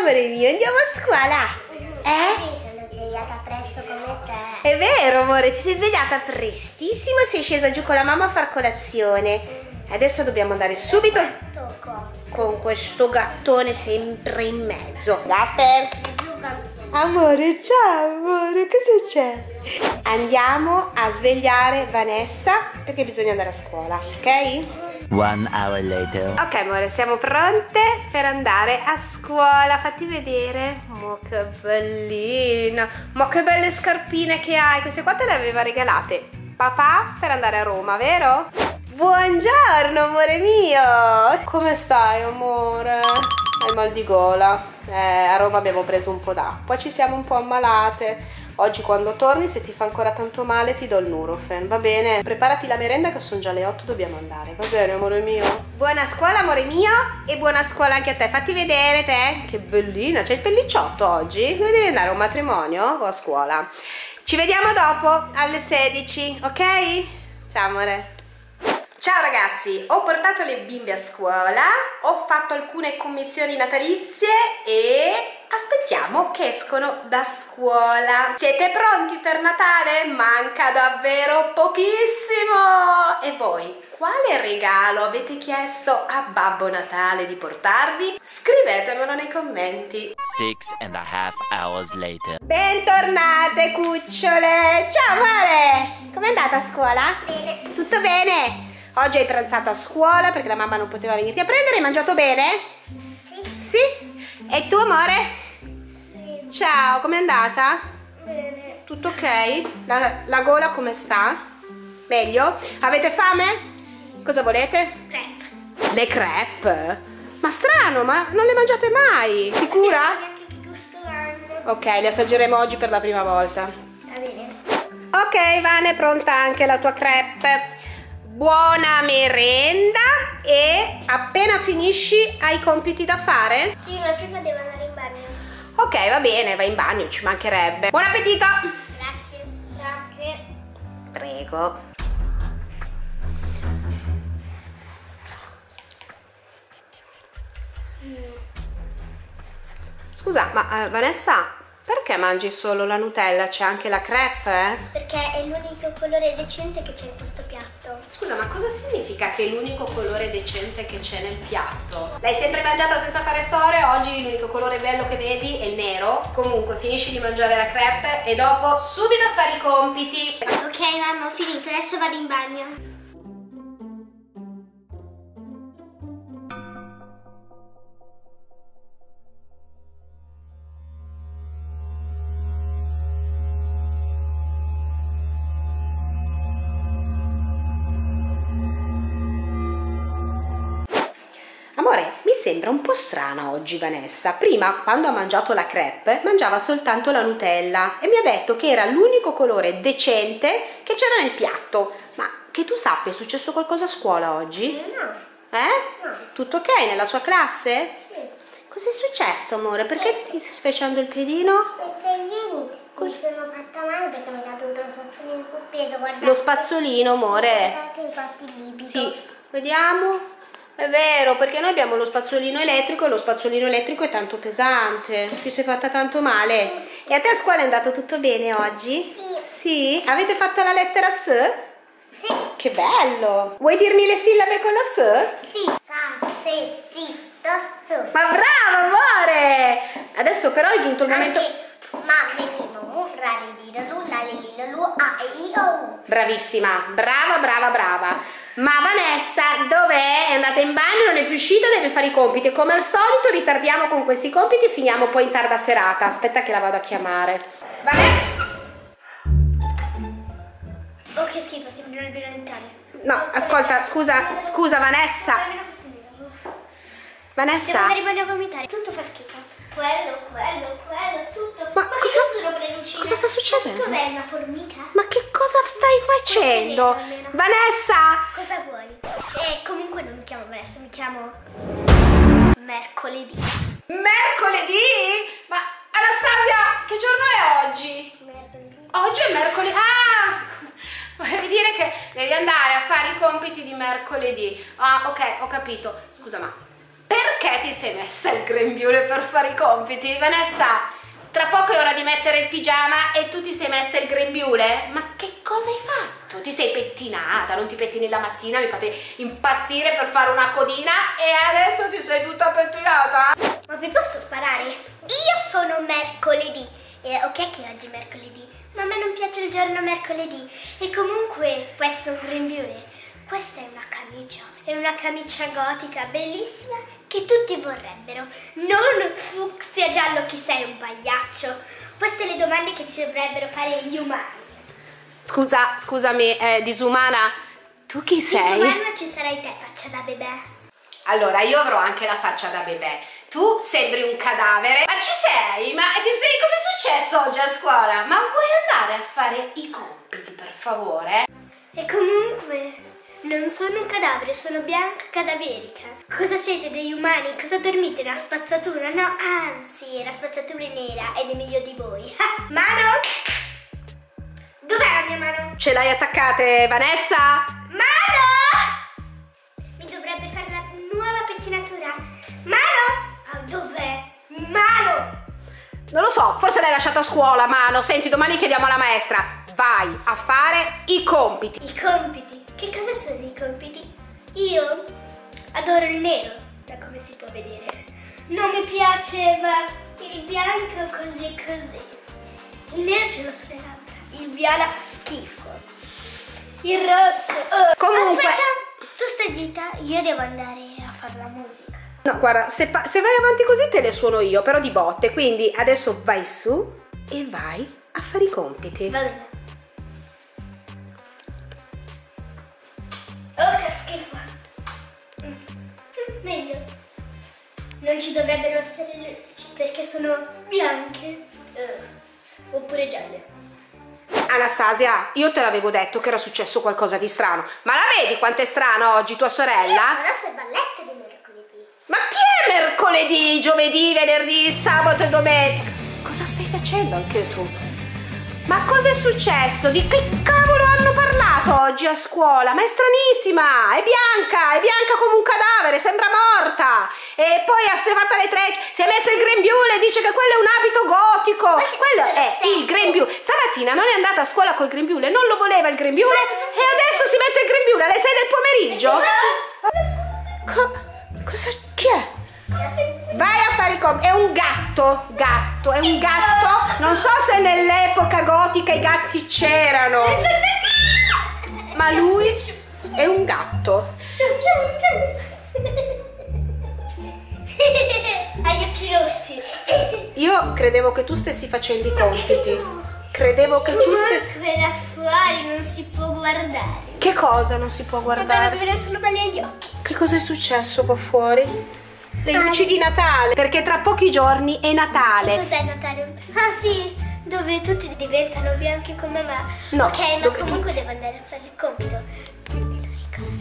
amore mio, andiamo a scuola. Io sono svegliata presto come te. È vero, amore, ti sei svegliata prestissimo e sei scesa giù con la mamma a far colazione. Adesso dobbiamo andare subito con questo gattone sempre in mezzo. Gasper! Amore, ciao amore, cosa c'è? Andiamo a svegliare Vanessa perché bisogna andare a scuola, ok? 1 hour later. Ok amore, siamo pronte per andare a scuola. Fatti vedere. Ma che bellina. Ma che belle scarpine che hai. Queste qua te le aveva regalate papà per andare a Roma, vero? Buongiorno amore mio. Come stai amore? Hai mal di gola? A Roma abbiamo preso un po' d'acqua, ci siamo un po' ammalate. Oggi quando torni, se ti fa ancora tanto male, ti do il Nurofen, va bene? Preparati la merenda che sono già le 8, dobbiamo andare, va bene amore mio? Buona scuola amore mio e buona scuola anche a te. Fatti vedere te, che bellina, c'hai il pellicciotto oggi? Dove devi andare, a un matrimonio o a scuola? Ci vediamo dopo alle 16, ok? Ciao amore. Ciao ragazzi, ho portato le bimbe a scuola, ho fatto alcune commissioni natalizie e aspettiamo che escono da scuola. Siete pronti per Natale? Manca davvero pochissimo! E voi, quale regalo avete chiesto a Babbo Natale di portarvi? Scrivetemelo nei commenti. 6.5 hours later. Bentornate cucciole! Ciao amore! Com'è andata a scuola? Bene. Tutto bene? Oggi hai pranzato a scuola perché la mamma non poteva venirti a prendere, hai mangiato bene? Sì. Sì? E tu amore? Sì. Ciao, com'è andata? Bene. Tutto ok? La gola come sta? Meglio? Avete fame? Sì. Cosa volete? Crepe. Le crepe? Ma strano, ma non le mangiate mai? Sicura? Non so neanche che gusto hanno. Ok, le assaggeremo oggi per la prima volta. Va bene. Ok, Vane, pronta anche la tua crepe. Buona merenda e appena finisci hai compiti da fare? Sì, ma prima devo andare in bagno. Ok, va bene, vai in bagno, ci mancherebbe. Buon appetito! Grazie. Grazie. Prego. Scusa, ma Vanessa, perché mangi solo la Nutella? C'è anche la crepe? Perché è l'unico colore decente che c'è in questo piatto. Scusa, ma cosa significa che è l'unico colore decente che c'è nel piatto? L'hai sempre mangiata senza fare storie? Oggi l'unico colore bello che vedi è il nero. Comunque, finisci di mangiare la crepe e dopo subito a fare i compiti. Ok mamma, ho finito, adesso vado in bagno. Amore, mi sembra un po' strana oggi Vanessa. Prima, quando ha mangiato la crepe, mangiava soltanto la Nutella e mi ha detto che era l'unico colore decente che c'era nel piatto. Ma che tu sappia, è successo qualcosa a scuola oggi? No. No. Tutto ok nella sua classe? Sì. Cos'è successo, amore? Perché ti stai facendo il piedino? Perché ieri mi sono fatta male perché mi è caduto lo spazzolino sul piede, guardate. Lo spazzolino, amore. Guardate infatti il livido. Sì, vediamo. È vero, perché noi abbiamo lo spazzolino elettrico e lo spazzolino elettrico è tanto pesante. Ti sei fatta tanto male. E a te a scuola è andato tutto bene oggi? Sì. Sì? Avete fatto la lettera S? Sì. Che bello! Vuoi dirmi le sillabe con la S? Sì. Sa, se, si, so, su. Ma bravo, amore! Adesso però è giunto il momento... Ma, venimo, mu, rari, lilo, lu, la, li, lilo, lu, a, e, i, o, u. Bravissima, brava, brava, brava. Ma Vanessa, dov'è? È andata in bagno, non è più uscita, deve fare i compiti. E come al solito ritardiamo con questi compiti e finiamo poi in tarda serata. Aspetta che la vado a chiamare. Vanessa? Oh, che schifo, sembra il dentale. No, ascolta, scusa Vanessa. Devo Vanessa? andare in bagno a vomitare. Tutto fa schifo. Quello, tutto. Ma che cosa- sono quelle lucine? cosa sta succedendo? Cos'è, una formica? Ma che cosa stai facendo? Questo è nero, almeno. Vanessa? Cosa vuoi? Comunque non mi chiamo Vanessa, mi chiamo mercoledì. Mercoledì? Ma Anastasia, che giorno è oggi? Mercoledì. Oggi è mercoledì. Ah, scusa. Volevi dire che devi andare a fare i compiti di mercoledì. Ah, ok, ho capito. Scusa, ma Perché ti sei messa il grembiule per fare i compiti? Vanessa, tra poco è ora di mettere il pigiama e tu ti sei messa il grembiule? Ma che cosa hai fatto? Ti sei pettinata, non ti pettini la mattina, mi fate impazzire per fare una codina e adesso ti sei tutta pettinata? Ma vi posso sparare? Io sono mercoledì. Ok che oggi è mercoledì, ma a me non piace il giorno mercoledì. E comunque questo è un grembiule. Questa è una camicia gotica bellissima che tutti vorrebbero. Non fucsia giallo, chi sei, un pagliaccio? Queste le domande che ti dovrebbero fare gli umani. Scusami, disumana, tu chi sei? Disumana ci sarai te, faccia da bebè. Allora, io avrò anche la faccia da bebè. Tu sembri un cadavere. Ma ci sei? Ma cosa è successo oggi a scuola? Ma vuoi andare a fare i compiti, per favore? E comunque non sono un cadavere, sono bianca cadaverica. Cosa siete, degli umani? Cosa dormite nella spazzatura? No, anzi, la spazzatura è nera ed è meglio di voi. Mano? Dov'è la mia mano? Ce l'hai attaccate, Vanessa? Mano? Mi dovrebbe fare la nuova pettinatura. Mano? Ah, dov'è? Mano? Non lo so, forse l'hai lasciata a scuola, Mano. Senti, domani chiediamo alla maestra. Vai a fare i compiti. I compiti? Che cosa sono i compiti? Io adoro il nero, da come si può vedere. Non mi piaceva il bianco così e così. Il nero ce l'ho sulle labbra, il viola fa schifo. Il rosso... Comunque... Aspetta, tu stai zitta, io devo andare a fare la musica. No, guarda, se vai avanti così te le suono io, però di botte. Quindi adesso vai su e vai a fare i compiti. Va bene. Oh, che schifo. Meglio. Non ci dovrebbero essere le luci perché sono bianche. Oppure gialle. Anastasia, io te l'avevo detto che era successo qualcosa di strano. Ma la vedi quanto è strano oggi tua sorella? Ma adesso è ballette di mercoledì. Ma chi è mercoledì, giovedì, venerdì, sabato e domenica? Cosa stai facendo anche tu? Ma cosa è successo? Di che cavolo hanno parlato oggi a scuola? Ma è stranissima, è bianca come un cadavere, sembra morta. E poi si è fatta le trecce, si è messa il grembiule, dice che quello è un abito gotico. Quello è il grembiule. Stamattina non è andata a scuola col grembiule, non lo voleva il grembiule e adesso si mette il grembiule alle 6 del pomeriggio. Chi è? Vai a fare i compiti. È un gatto, è un gatto. Non so se nell'epoca gotica i gatti c'erano, ma lui è un gatto. Ha gli occhi rossi. Io credevo che tu stessi facendo i compiti. Credevo che tu stessi... Quella fuori non si può guardare. Che cosa non si può guardare? Dovrebbe vedere solo belli agli occhi. Che cosa è successo qua fuori? Le luci di Natale, perché tra pochi giorni è Natale. Cos'è Natale? Ah sì, dove tutti diventano bianchi come me. No, ok, ma comunque devo andare a fare il compito. Me lo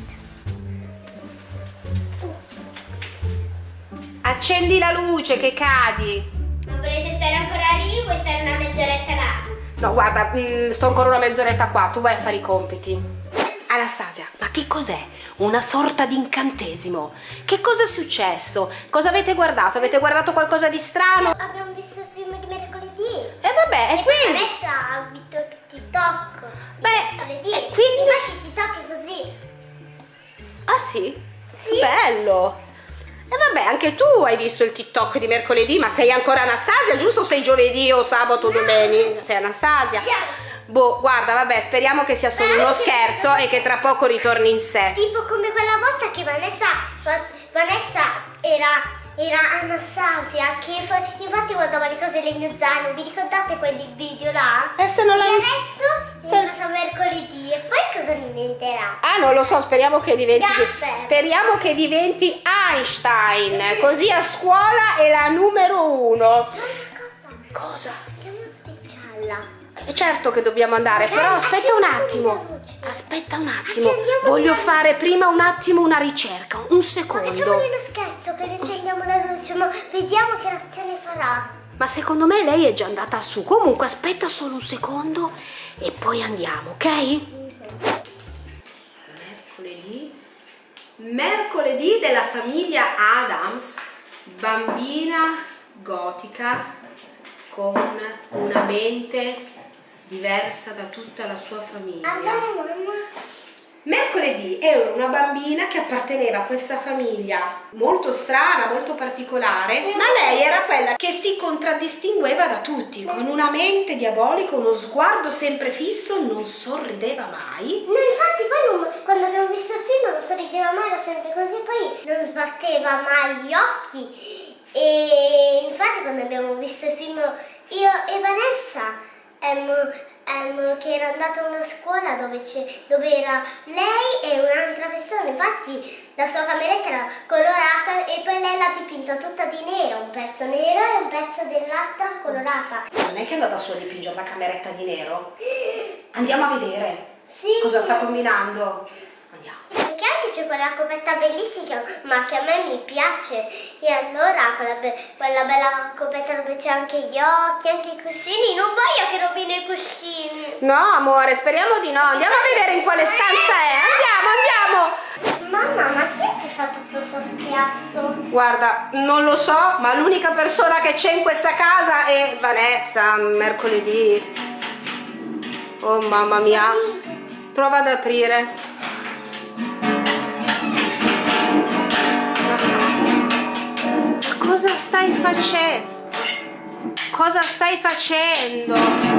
ricordo. Accendi la luce che cadi. Ma volete stare ancora lì o vuoi stare una mezz'oretta là? No, guarda, sto ancora una mezz'oretta qua, tu vai a fare i compiti. Anastasia, ma che cos'è? Una sorta di incantesimo. Che cosa è successo? Cosa avete guardato? Avete guardato qualcosa di strano? Abbiamo visto il film di mercoledì. E vabbè, e quindi... Adesso abito TikTok. Beh, e quindi... Infatti TikTok è così. Ah sì? Sì. Bello! E vabbè, anche tu hai visto il TikTok di mercoledì, ma sei ancora Anastasia, giusto? Sei giovedì o sabato o domenica? Sei Anastasia? Sì. Boh, guarda, vabbè, speriamo che sia solo uno scherzo e che tra poco ritorni in sé. Tipo come quella volta che Vanessa era Anastasia, che infatti guardava le cose nel mio zaino. Vi ricordate quel video là? Se non E l'hai... adesso è cosa mercoledì e poi cosa ne inventerà? Ah, non lo so, speriamo che diventi... Gasper. Speriamo che diventi Einstein, così a scuola è la numero 1. Cosa? Andiamo a spicciarla. Certo che dobbiamo andare, però aspetta un attimo. Aspetta un attimo. Voglio fare prima un attimo una ricerca, un secondo. Facciamo uno scherzo che riaccendiamo la luce, ma vediamo che reazione farà. Ma secondo me lei è già andata su. Comunque aspetta solo un secondo e poi andiamo, ok? Mercoledì. Mercoledì della famiglia Addams, bambina gotica con una mente diversa da tutta la sua famiglia. Mercoledì era una bambina che apparteneva a questa famiglia molto strana, molto particolare, ma lei era quella che si contraddistingueva da tutti, con una mente diabolica, uno sguardo sempre fisso, non sorrideva mai. No, infatti poi quando abbiamo visto il film non sorrideva mai, era sempre così, poi non sbatteva mai gli occhi. E infatti quando abbiamo visto il film io e Vanessa che era andata a una scuola dove era lei e un'altra persona, infatti la sua cameretta era colorata e poi lei l'ha dipinta tutta di nero, un pezzo nero e un pezzo dell'altra colorata. Non è che è andata su a dipingere la cameretta di nero? Andiamo a vedere. Sì. Cosa sta combinando? Andiamo. Perché anche c'è quella coperta bellissima, ma che a me mi piace. E allora quella bella coperta dove c'è anche gli occhi, anche i cuscini. Non voglio che rovini i cuscini. No, amore, speriamo di no. Andiamo a vedere in quale stanza è. Andiamo. Mamma, ma chi è che fa tutto questo chiasso? Guarda, non lo so, ma l'unica persona che c'è in questa casa è Vanessa, mercoledì. Oh, mamma mia. Prova ad aprire. Cosa stai facendo? Cosa stai facendo?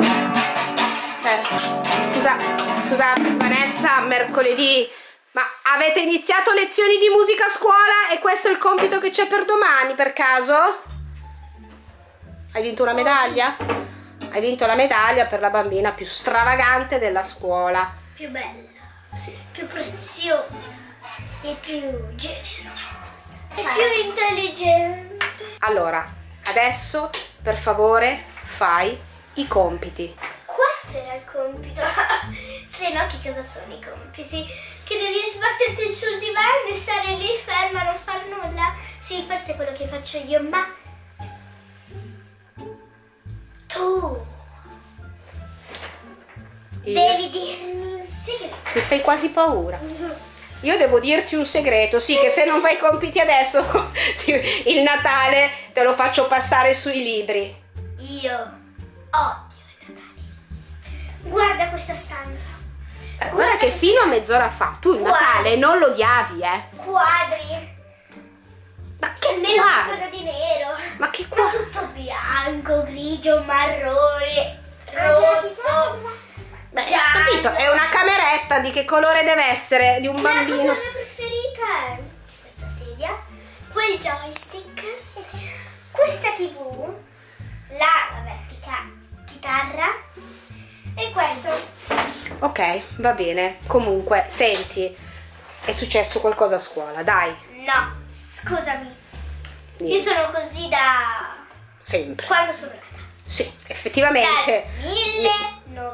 Scusa, Vanessa, mercoledì, ma avete iniziato lezioni di musica a scuola e questo è il compito che c'è per domani, per caso? Hai vinto una medaglia? Hai vinto la medaglia per la bambina più stravagante della scuola. Più bella, Sì. più preziosa e più generosa e più intelligente. Allora, adesso, per favore, fai i compiti. Questo era il compito. Se no, che cosa sono i compiti? Che devi sbatterti sul divano e stare lì ferma, non far nulla? Sì, forse è quello che faccio io, ma tu devi dirmi un segreto. Mi fai quasi paura. Io devo dirti un segreto, sì, che se non fai i compiti adesso, il Natale te lo faccio passare sui libri. Io odio il Natale. Guarda questa stanza. Guarda che fino a mezz'ora fa tu il Natale non lo odiavi, Quadri. Ma che Almeno quadri? qualcosa di nero. Ma che Ma quadri? tutto bianco, grigio, marrone, rosso. Beh, ho capito, è una cameretta, di che colore deve essere? Di un La cosa bambino? mia preferita è questa sedia, quel joystick, questa TV, la chitarra e questo. Ok, va bene. Comunque, senti, è successo qualcosa a scuola, dai. No, scusami. Io Niente. sono così da Sempre. quando sono nata. Sì, effettivamente. Dal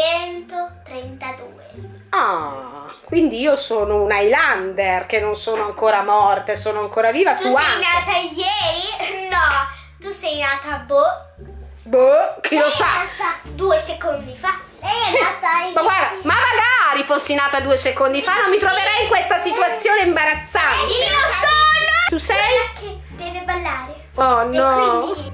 1932. Ah, quindi io sono un Highlander, che non sono ancora morta, sono ancora viva. Tu sei anche. nata ieri? No, tu sei nata Boh, chi lo sa? nata 2 secondi fa. Lei è nata Ma guarda, ma magari fossi nata 2 secondi fa, non mi troverei in questa situazione imbarazzante. Io sono Tu sei? quella che deve ballare. Oh E no. quindi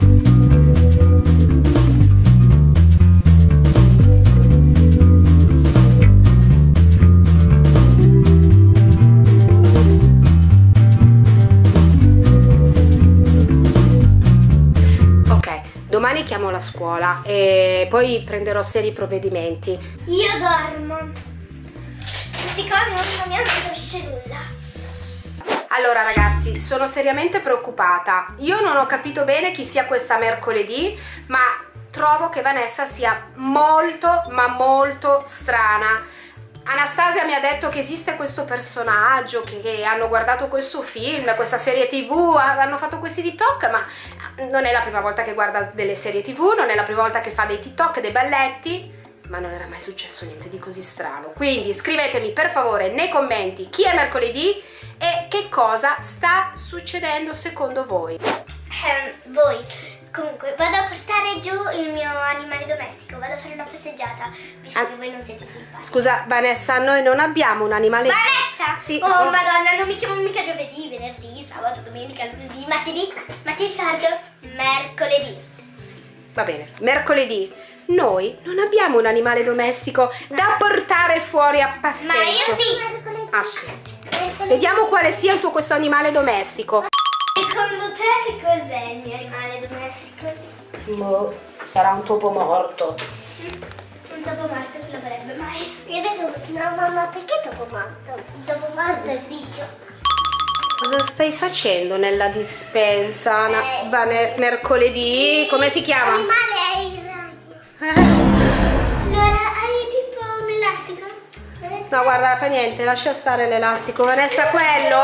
Ok, domani chiamo la scuola e poi prenderò seri provvedimenti. io dormo. Queste cose non mi hanno capisce nulla. Allora ragazzi, sono seriamente preoccupata. Io non ho capito bene chi sia questa mercoledì, ma trovo che Vanessa sia molto, ma molto strana. Anastasia mi ha detto che esiste questo personaggio, che hanno guardato questo film, questa serie TV, hanno fatto questi TikTok, ma non è la prima volta che guarda delle serie TV, non è la prima volta che fa dei TikTok, dei balletti, ma non era mai successo niente di così strano. Quindi scrivetemi per favore nei commenti chi è mercoledì e che cosa sta succedendo secondo voi. Voi, comunque, vado a portare portare giù il mio animale domestico. Vado a fare una passeggiata, visto che voi non siete simpatici. Scusa Vanessa, noi non abbiamo un animale... Vanessa! Sì. Oh madonna, non mi chiamo mica giovedì, venerdì, sabato, domenica, lunedì, martedì. Ma ti ricordo? Mercoledì. Va bene, mercoledì. Noi non abbiamo un animale domestico da portare fuori a passeggio. Ma io sì. Ah sì. Vediamo quale sia il tuo questo animale domestico. Secondo te che cos'è il mio animale domestico? Boh, sarà un topo morto. Un topo morto che lo vorrebbe mai. Io adesso, no mamma, perché topo morto? Il topo morto è il bicio. Cosa stai facendo nella dispensa? Mercoledì? Come si chiama? L'animale è il ragno. Allora, hai tipo un elastico? No, guarda, fa niente, lascia stare l'elastico. Vanessa, quello,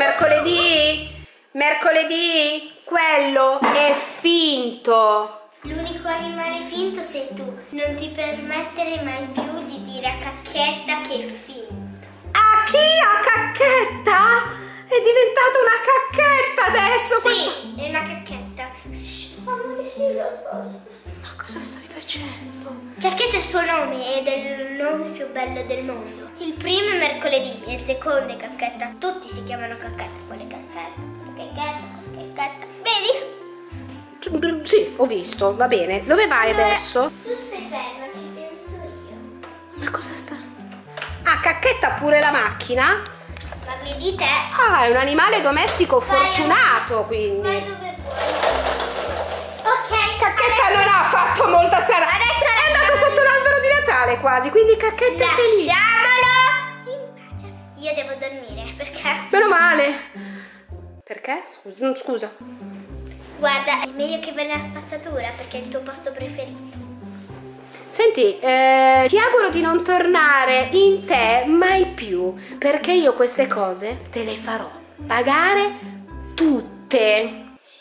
mercoledì, quello è finto. L'unico animale finto sei tu. Non ti permettere mai più di dire a Cacchetta che è finto. A chi? A Cacchetta? È diventata una cacchetta adesso. Sì, è una cacchetta. Amore, sì, lo so. Ma cosa stai facendo? Cacchetta è il suo nome ed è il nome più bello del mondo. Il primo è mercoledì e il secondo è Cacchetta. Tutti si chiamano Cacchetta. Quale Cacchetta? Vedi? Sì, ho visto, va bene. Dove vai adesso? Tu stai ferma, ci penso io. Ma cosa sta? Ah, Cacchetta ha pure la macchina? Ma vedi te? Ah, è un animale domestico fortunato, quindi. Vai dove vuoi. Ok. Cacchetta non ha fatto molta strada. Adesso è andato sotto l'albero di Natale quasi, quindi Cacchetta è felice. Lasciamolo in pace. Io devo dormire perché? Meno male. Perché? Scusa. Guarda, è meglio che vai nella spazzatura perché è il tuo posto preferito. Senti, ti auguro di non tornare in te mai più, perché io queste cose te le farò pagare tutte.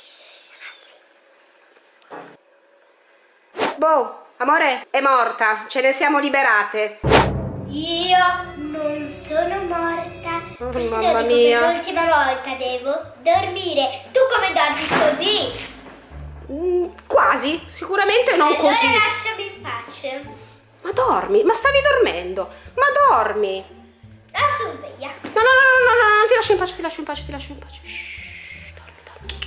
Boh, amore, è morta, ce ne siamo liberate. Io non sono morta. Questo mamma dico mia. per l'ultima volta devo dormire. Tu come dormi così? Quasi, sicuramente non Allora così. lasciami in pace. Ma dormi, ma stavi dormendo, ma dormi. Ah, sono sveglia. No, non ti lascio in pace, ti lascio in pace. Shh, dormi.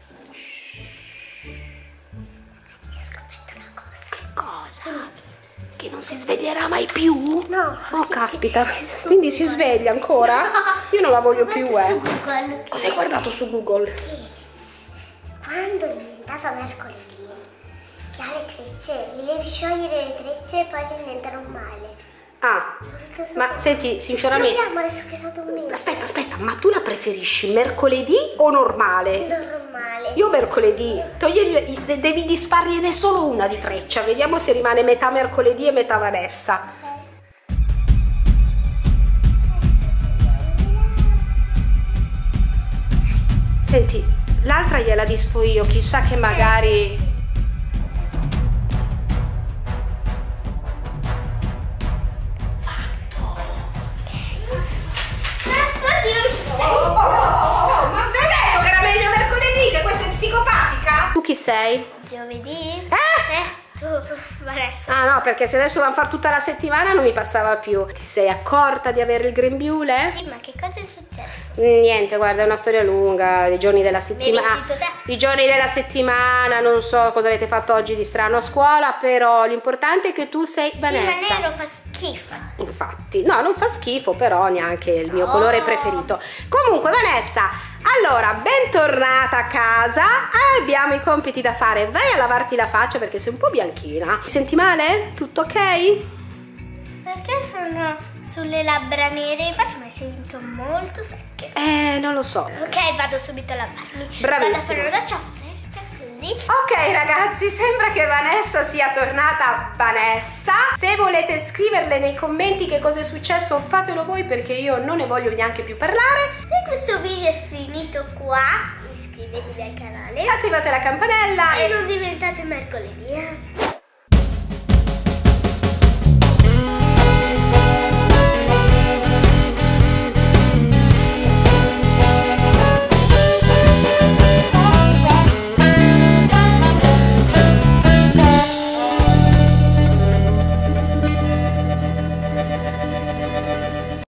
Ti ho scoperto una cosa. Che cosa? Che non si sveglierà mai più? No. Oh, caspita, quindi si sveglia ancora? Io non la voglio più, Su Google. Cosa hai guardato su Google? Quando è diventata mercoledì, che ha le trecce, li devi sciogliere le trecce e poi diventano male. Ah, ma senti, sinceramente... Proviamo adesso che è stato un mese. Aspetta, ma tu la preferisci mercoledì o normale? Normale. Io mercoledì, devi disfargliene solo una di treccia, vediamo se rimane metà mercoledì e metà Vanessa. Senti, l'altra gliela disfo io, chissà che magari... Ma te l'ho detto che era meglio mercoledì, che questa è psicopatica? Tu chi sei? Giovedì? Tu, Vanessa. Ah no, perché se adesso vanno a fare tutta la settimana non mi passava più. Ti sei accorta di avere il grembiule? Sì, ma che cosa è successo? Niente, guarda, è una storia lunga, i giorni della settimana. Mi hai vestito te? I giorni della settimana, non so cosa avete fatto oggi di strano a scuola, però l'importante è che tu sei Vanessa. Sì, ma nero fa schifo. Infatti, no, non fa schifo, però neanche il mio colore preferito. Comunque, Vanessa, allora, bentornata a casa. Abbiamo i compiti da fare. Vai a lavarti la faccia perché sei un po' bianchina. Ti senti male? Tutto ok? Perché sono sulle labbra nere? Infatti mi sento molto secche. Non lo so. Ok, vado subito a lavarmi. Bravissima. Vado a fare una doccia fresca così. Ok ragazzi, sembra che Vanessa sia tornata Vanessa. Se volete scriverle nei commenti che cosa è successo, fatelo voi perché io non ne voglio neanche più parlare. Se questo video è finito qua, iscrivetevi al canale Attivate la campanella e non diventate mercoledì.